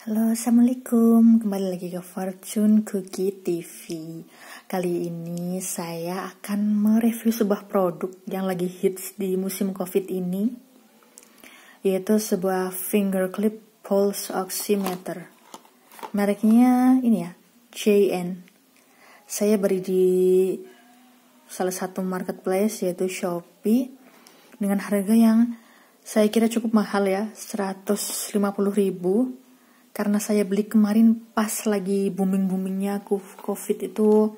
Halo, assalamualaikum. Kembali lagi ke Fortune Cookie TV. Kali ini saya akan mereview sebuah produk yang lagi hits di musim COVID ini, yaitu sebuah finger clip pulse oximeter. Mereknya ini ya, JN. Saya beli di salah satu marketplace yaitu Shopee dengan harga yang saya kira cukup mahal ya, 150.000. Karena saya beli kemarin pas lagi booming-boomingnya COVID itu,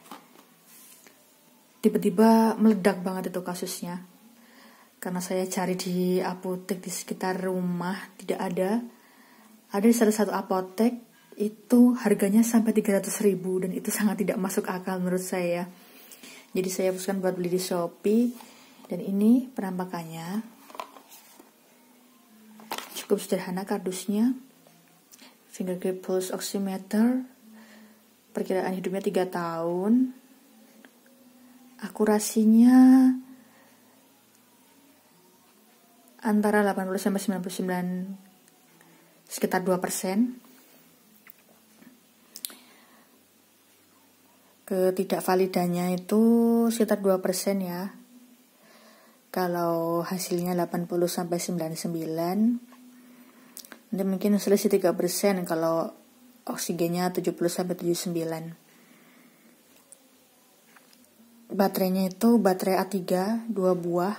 tiba-tiba meledak banget itu kasusnya. Karena saya cari di apotek di sekitar rumah tidak ada. Ada di salah satu apotek itu harganya sampai 300.000 dan itu sangat tidak masuk akal menurut saya. Jadi saya putuskan buat beli di Shopee dan ini penampakannya. Cukup sederhana kardusnya. Finger clip pulse oximeter, perkiraan hidupnya 3 tahun, akurasinya antara 80-99, sekitar 2%. Ketidakvalidannya itu sekitar 2% ya. Kalau hasilnya 80-99, nanti mungkin selisih 3% kalau oksigennya 70-79. Baterainya itu baterai A3 2 buah.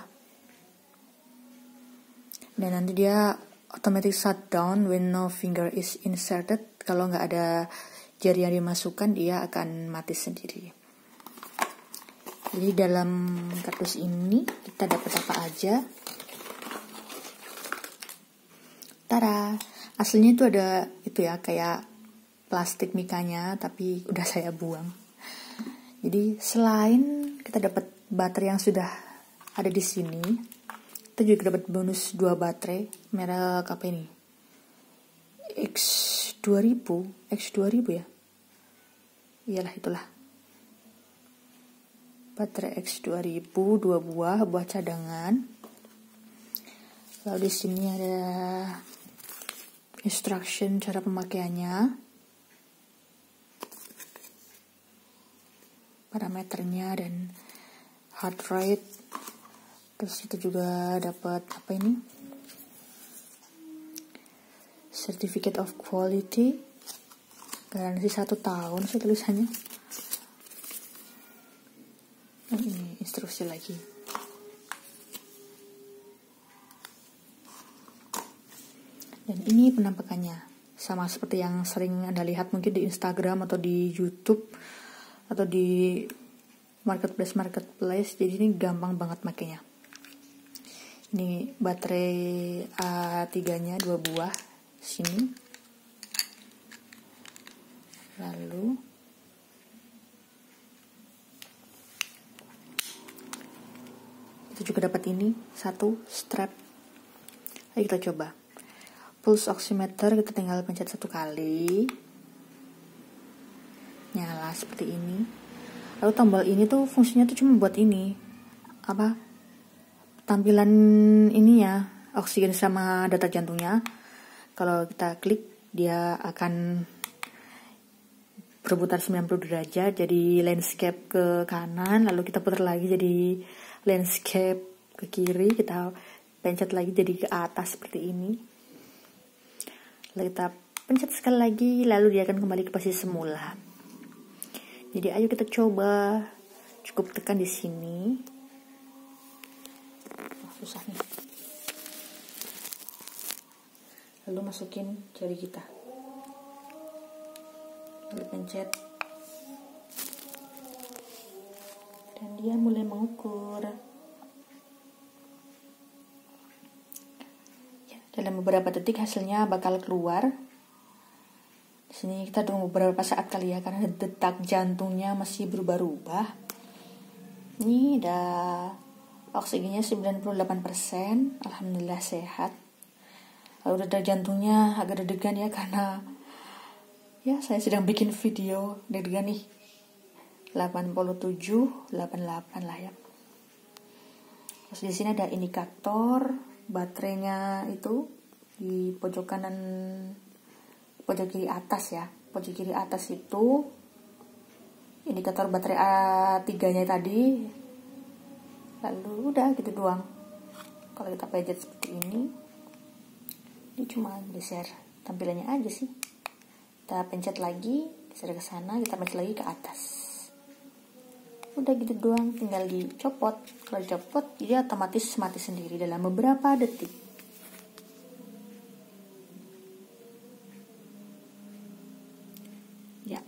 Dan nanti dia automatic shutdown when no finger is inserted. Kalau nggak ada jari yang dimasukkan, dia akan mati sendiri. Jadi dalam kardus ini kita dapat apa aja? Tara, aslinya itu ada itu ya, kayak plastik mikanya, tapi udah saya buang. Jadi selain kita dapat baterai yang sudah ada di sini, kita juga dapat bonus 2 baterai merek apa ini? X2000 ya? Iyalah itulah. Baterai X2000 2 buah cadangan. Lalu di sini ada instruction cara pemakaiannya, parameternya dan heart rate. Terus kita juga dapat apa ini? Certificate of quality, garansi 1 tahun sih tulisannya. Dan ini instruksi lagi. Dan ini penampakannya, sama seperti yang sering Anda lihat mungkin di Instagram atau di YouTube atau di marketplace. Jadi ini gampang banget makainya. Ini baterai A3-nya 2 buah sini. Lalu kita juga dapat ini 1 strap. Ayo kita coba. Pulse oximeter kita tinggal pencet 1 kali, nyala seperti ini. Lalu tombol ini tuh fungsinya tuh cuma buat ini, apa, tampilan ini ya, oksigen sama detak jantungnya. Kalau kita klik dia akan berputar 90 derajat jadi landscape ke kanan, lalu kita putar lagi jadi landscape ke kiri, kita pencet lagi jadi ke atas seperti ini. Lalu kita pencet sekali lagi, lalu dia akan kembali ke posisi semula. Jadi ayo kita coba. Cukup tekan di sini. Susah nih. Lalu masukin jari kita. Lalu pencet. Dan dia mulai mengukur. Dalam beberapa detik hasilnya bakal keluar. Di sini kita tunggu beberapa saat kali ya, karena detak jantungnya masih berubah-ubah. Ini ada oksigennya 98%, alhamdulillah sehat. Lalu detak jantungnya agak deg-degan ya, karena ya saya sedang bikin video deg-degan nih. 87, 88 lah ya. Terus di sini ada indikator baterainya itu di pojok kanan pojok kiri atas ya. Pojok kiri atas itu indikator baterai A3-nya tadi. Lalu udah gitu doang. Kalau kita pencet seperti ini, dia cuma geser tampilannya aja sih. Kita pencet lagi, geser ke sana, kita pencet lagi ke atas. Udah gitu doang, tinggal dicopot. Kalau dicopot, dia otomatis mati sendiri dalam beberapa detik. Ya.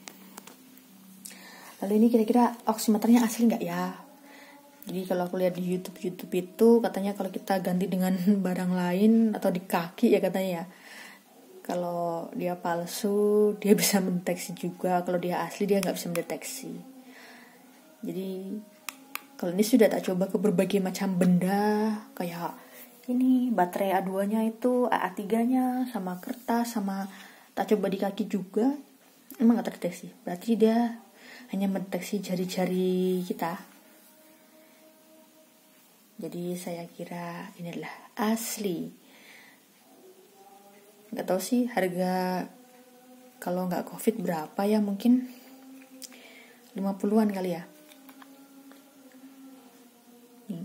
Lalu ini kira-kira oximeternya asli nggak ya? Jadi kalau aku lihat di YouTube itu katanya kalau kita ganti dengan barang lain atau di kaki ya katanya ya. Kalau dia palsu dia bisa mendeteksi juga, kalau dia asli dia nggak bisa mendeteksi. Jadi kalau ini sudah tak coba ke berbagai macam benda, kayak ini baterai A2-nya itu, A3-nya sama kertas, sama tak coba di kaki juga, emang nggak terdeteksi. Berarti dia hanya mendeteksi jari-jari kita. Jadi saya kira ini adalah asli. Nggak tahu sih harga kalau nggak COVID berapa ya, mungkin 50-an kali ya. Nih.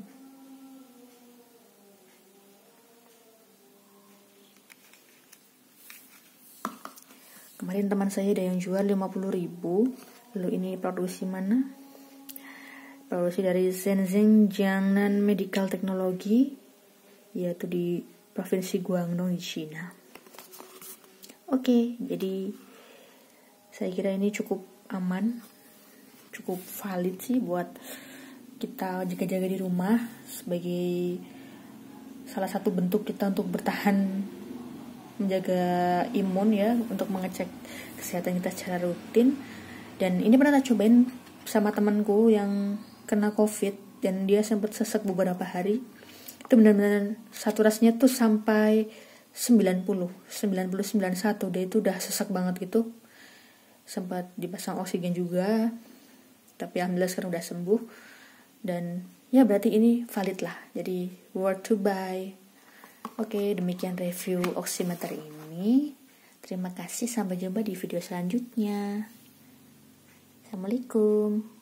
Kemarin teman saya ada yang jual 50.000. Lalu ini produksi mana? Produksi dari Shenzhen Jiangnan Medical Technology, yaitu di Provinsi Guangdong di China. Oke, jadi saya kira ini cukup aman, cukup valid sih buat kita jaga-jaga di rumah sebagai salah satu bentuk kita untuk bertahan, menjaga imun ya, untuk mengecek kesehatan kita secara rutin. Dan ini pernah tak cobain sama temanku yang kena COVID dan dia sempat sesak beberapa hari. Itu benar-benar saturasinya tuh sampai 91. Dia itu udah sesak banget gitu. Sempat dipasang oksigen juga. Tapi alhamdulillah sekarang udah sembuh. Dan ya berarti ini valid lah. Jadi worth to buy. Oke, demikian review oximeter ini. Terima kasih, sampai jumpa di video selanjutnya. Assalamualaikum.